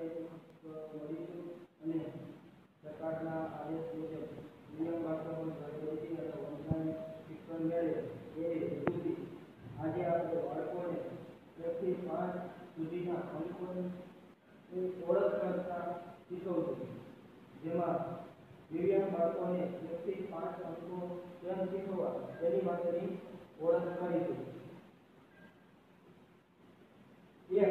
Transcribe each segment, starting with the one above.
મળીશું અને સરકારના આદેશ મુજબ નિયમ બાળકો ઘરે બેસી અને ઓનલાઈન શિક્ષણ મેળવે એ હેતુથી આજે આપણે બાળકોને 1 થી 5 સુધીના અંકોની ઓળખ કરતા શીખવશું, જેમાં દિવ્યાંગ બાળકોને 1 થી 5 અંકો કેમ શીખવવા તેની માટેની ઓળખ કરીશું. 1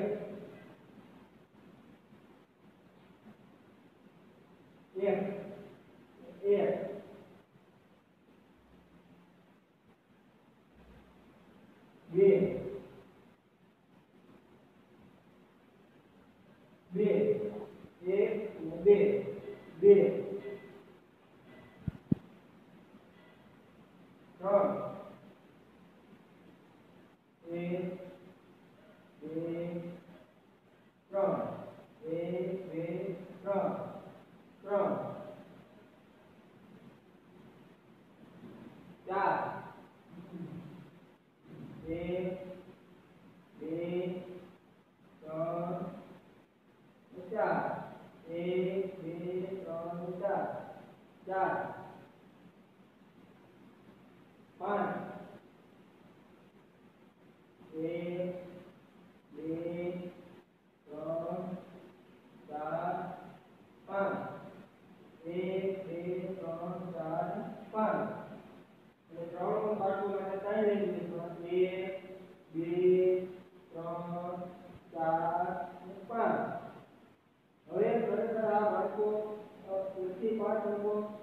5 અંકો